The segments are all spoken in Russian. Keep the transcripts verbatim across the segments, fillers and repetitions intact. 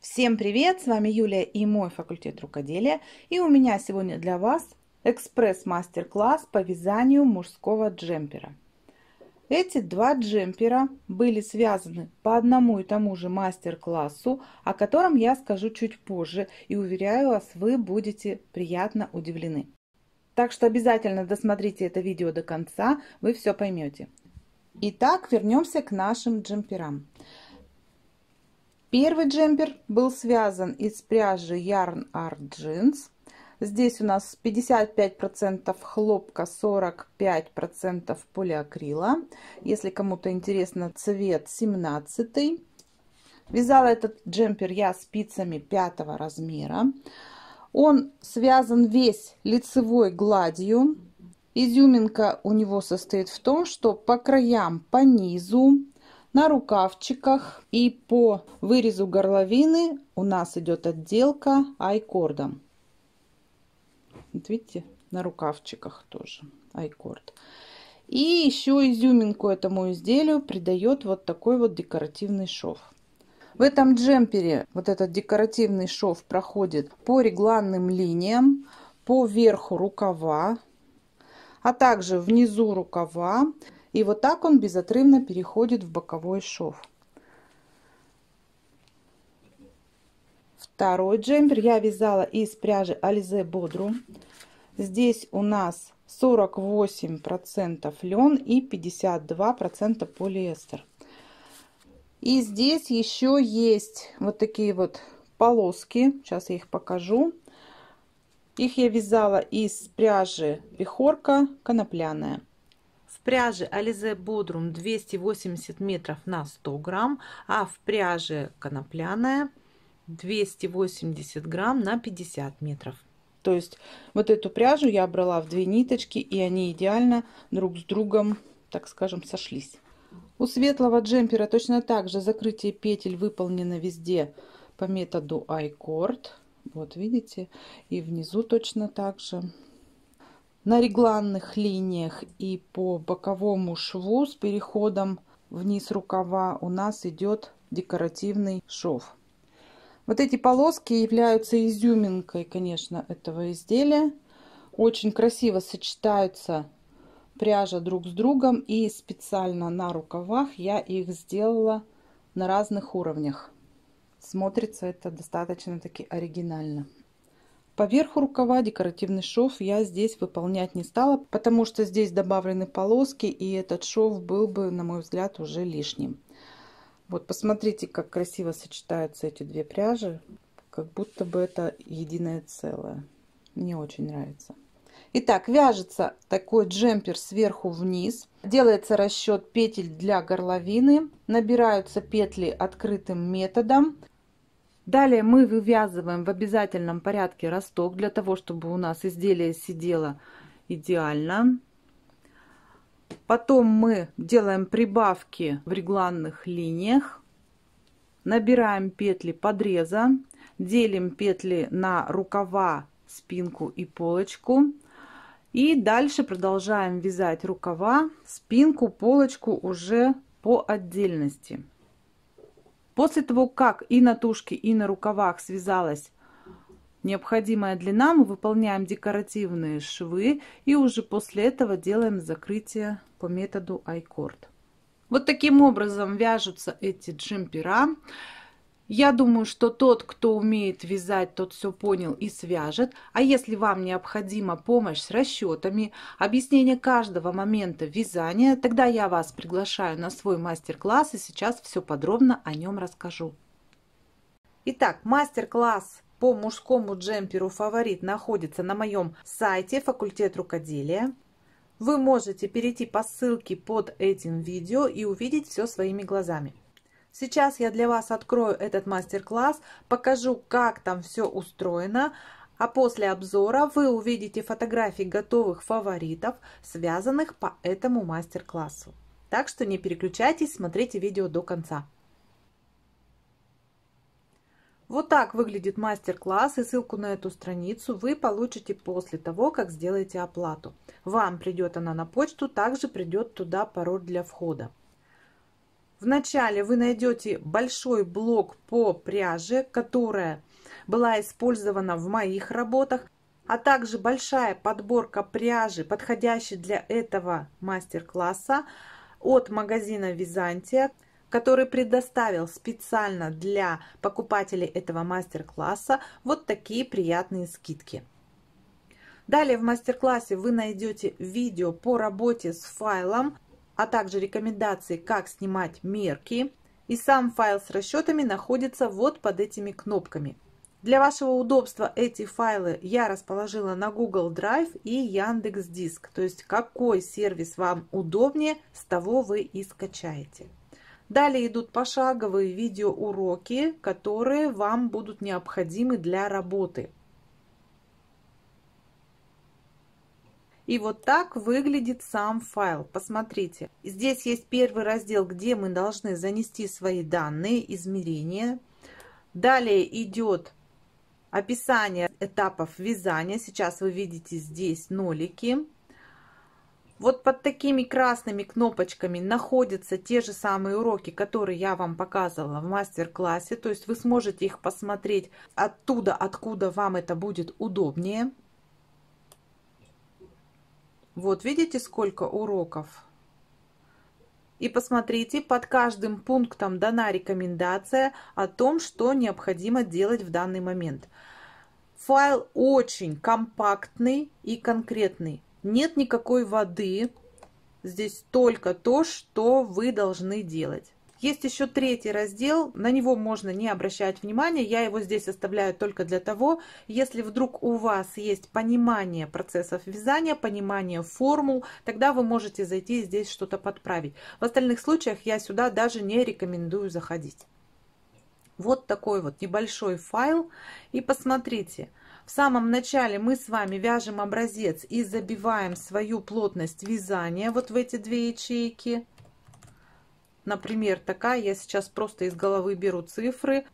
Всем привет! С вами Юлия и мой факультет рукоделия. И у меня сегодня для вас экспресс-мастер-класс по вязанию мужского джемпера. Эти два джемпера были связаны по одному и тому же мастер-классу, о котором я скажу чуть позже. И уверяю вас, вы будете приятно удивлены. Так что обязательно досмотрите это видео до конца, вы все поймете. Итак, вернемся к нашим джемперам. Первый джемпер был связан из пряжи Yarn Art Jeans. Здесь у нас пятьдесят пять процентов хлопка, сорок пять процентов полиакрила. Если кому-то интересно, цвет семнадцатый. Вязала этот джемпер я спицами пятого размера. Он связан весь лицевой гладью. Изюминка у него состоит в том, что по краям, по низу, на рукавчиках и по вырезу горловины у нас идет отделка айкордом. Вот видите, на рукавчиках тоже айкорд. И еще изюминку этому изделию придает вот такой вот декоративный шов. В этом джемпере вот этот декоративный шов проходит по регланным линиям, по верху рукава, а также внизу рукава. И вот так он безотрывно переходит в боковой шов. Второй джемпер я вязала из пряжи Alize Bodrum. Здесь у нас сорок восемь процентов лен и пятьдесят два процента полиэстер. И здесь еще есть вот такие вот полоски. Сейчас я их покажу. Их я вязала из пряжи Пехорка конопляная. В пряже Alize Bodrum двести восемьдесят метров на сто грамм, а в пряже конопляная двести восемьдесят грамм на пятьдесят метров. То есть вот эту пряжу я брала в две ниточки, и они идеально друг с другом, так скажем, сошлись. У светлого джемпера точно так же закрытие петель выполнено везде по методу айкорд. Вот видите, и внизу точно так же. На регланных линиях и по боковому шву с переходом вниз рукава у нас идет декоративный шов. Вот эти полоски являются изюминкой, конечно, этого изделия. Очень красиво сочетаются пряжа друг с другом, и специально на рукавах я их сделала на разных уровнях. Смотрится это достаточно таки оригинально. По верху рукава декоративный шов я здесь выполнять не стала, потому что здесь добавлены полоски, и этот шов был бы, на мой взгляд, уже лишним. Вот посмотрите, как красиво сочетаются эти две пряжи, как будто бы это единое целое. Мне очень нравится. Итак, вяжется такой джемпер сверху вниз. Делается расчет петель для горловины. Набираются петли открытым методом. Далее мы вывязываем в обязательном порядке росток, для того, чтобы у нас изделие сидело идеально. Потом мы делаем прибавки в регланных линиях. Набираем петли подреза. Делим петли на рукава, спинку и полочку. И дальше продолжаем вязать рукава, спинку, полочку уже по отдельности. После того, как и на тушке, и на рукавах связалась необходимая длина, мы выполняем декоративные швы и уже после этого делаем закрытие по методу айкорд. Вот таким образом вяжутся эти джемпера. Я думаю, что тот, кто умеет вязать, тот все понял и свяжет. А если вам необходима помощь с расчетами, объяснение каждого момента вязания, тогда я вас приглашаю на свой мастер-класс, и сейчас все подробно о нем расскажу. Итак, мастер-класс по мужскому джемперу «Фаворит» находится на моем сайте «Факультет рукоделия». Вы можете перейти по ссылке под этим видео и увидеть все своими глазами. Сейчас я для вас открою этот мастер-класс, покажу, как там все устроено, а после обзора вы увидите фотографии готовых фаворитов, связанных по этому мастер-классу. Так что не переключайтесь, смотрите видео до конца. Вот так выглядит мастер-класс, и ссылку на эту страницу вы получите после того, как сделаете оплату. Вам придет она на почту, также придет туда пароль для входа. Вначале вы найдете большой блок по пряже, которая была использована в моих работах, а также большая подборка пряжи, подходящей для этого мастер-класса от магазина Византия, который предоставил специально для покупателей этого мастер-класса вот такие приятные скидки. Далее в мастер-классе вы найдете видео по работе с файлом, а также рекомендации, как снимать мерки. И сам файл с расчетами находится вот под этими кнопками. Для вашего удобства эти файлы я расположила на Google Drive и Яндекс.Диск. То есть какой сервис вам удобнее, с того вы и скачаете. Далее идут пошаговые видеоуроки, которые вам будут необходимы для работы. И вот так выглядит сам файл. Посмотрите, здесь есть первый раздел, где мы должны занести свои данные, измерения. Далее идет описание этапов вязания. Сейчас вы видите здесь нолики. Вот под такими красными кнопочками находятся те же самые уроки, которые я вам показывала в мастер-классе. То есть вы сможете их посмотреть оттуда, откуда вам это будет удобнее. Вот видите, сколько уроков. И посмотрите, под каждым пунктом дана рекомендация о том, что необходимо делать в данный момент. Файл очень компактный и конкретный. Нет никакой воды. Здесь только то, что вы должны делать. Есть еще третий раздел, на него можно не обращать внимания, я его здесь оставляю только для того, если вдруг у вас есть понимание процессов вязания, понимание формул, тогда вы можете зайти и здесь что-то подправить. В остальных случаях я сюда даже не рекомендую заходить. Вот такой вот небольшой файл. И посмотрите, в самом начале мы с вами вяжем образец и забиваем свою плотность вязания вот в эти две ячейки. Например, такая, я сейчас просто из головы беру цифры.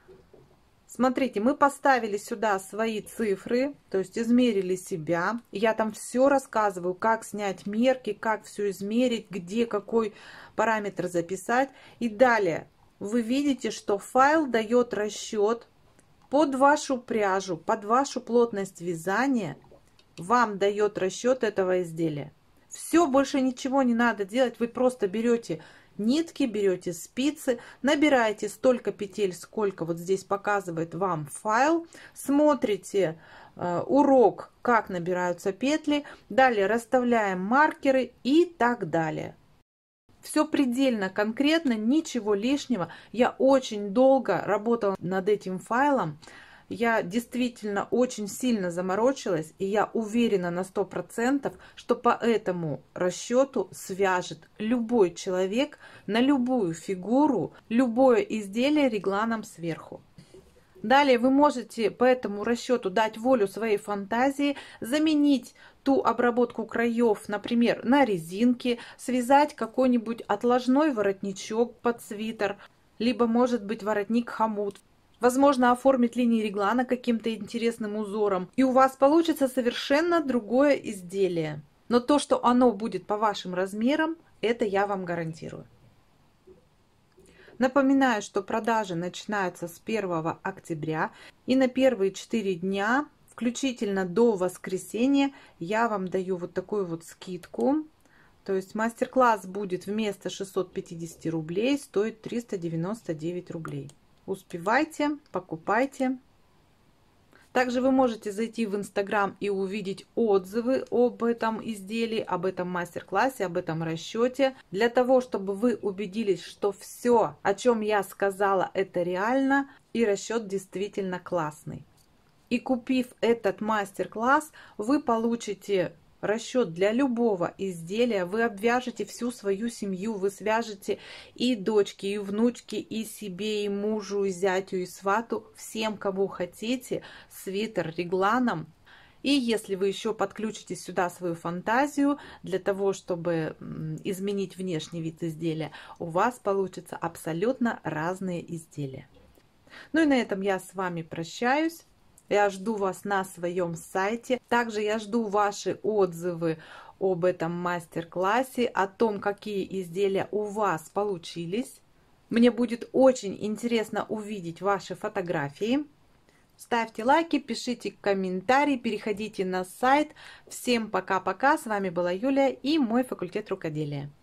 Смотрите, мы поставили сюда свои цифры, то есть измерили себя. Я там все рассказываю, как снять мерки, как все измерить, где какой параметр записать. И далее вы видите, что файл дает расчет под вашу пряжу, под вашу плотность вязания. Вам дает расчет этого изделия. Все, больше ничего не надо делать, вы просто берете нитки, берете спицы, набираете столько петель, сколько вот здесь показывает вам файл, смотрите э, урок, как набираются петли, далее расставляем маркеры и так далее. Все предельно конкретно, ничего лишнего. Я очень долго работала над этим файлом. Я действительно очень сильно заморочилась, и я уверена на сто процентов, что по этому расчету свяжет любой человек на любую фигуру, любое изделие регланом сверху. Далее вы можете по этому расчету дать волю своей фантазии, заменить ту обработку краев, например, на резинке, связать какой-нибудь отложной воротничок под свитер, либо может быть воротник-хомут. Возможно, оформить линии реглана каким-то интересным узором, и у вас получится совершенно другое изделие. Но то, что оно будет по вашим размерам, это я вам гарантирую. Напоминаю, что продажи начинаются с первого октября, и на первые четыре дня, включительно до воскресенья, я вам даю вот такую вот скидку. То есть мастер-класс будет вместо шестисот пятидесяти рублей стоить триста девяносто девять рублей. Успевайте, покупайте. Также вы можете зайти в Инстаграм и увидеть отзывы об этом изделии, об этом мастер-классе, об этом расчете. Для того, чтобы вы убедились, что все, о чем я сказала, это реально и расчет действительно классный. И купив этот мастер-класс, вы получите расчет для любого изделия, вы обвяжете всю свою семью, вы свяжете и дочки, и внучки, и себе, и мужу, и зятю, и свату, всем, кому хотите, свитер регланом. И если вы еще подключите сюда свою фантазию для того, чтобы изменить внешний вид изделия, у вас получатся абсолютно разные изделия. Ну и на этом я с вами прощаюсь. Я жду вас на своем сайте. Также я жду ваши отзывы об этом мастер-классе, о том, какие изделия у вас получились. Мне будет очень интересно увидеть ваши фотографии. Ставьте лайки, пишите комментарии, переходите на сайт. Всем пока-пока. С вами была Юлия и мой факультет рукоделия.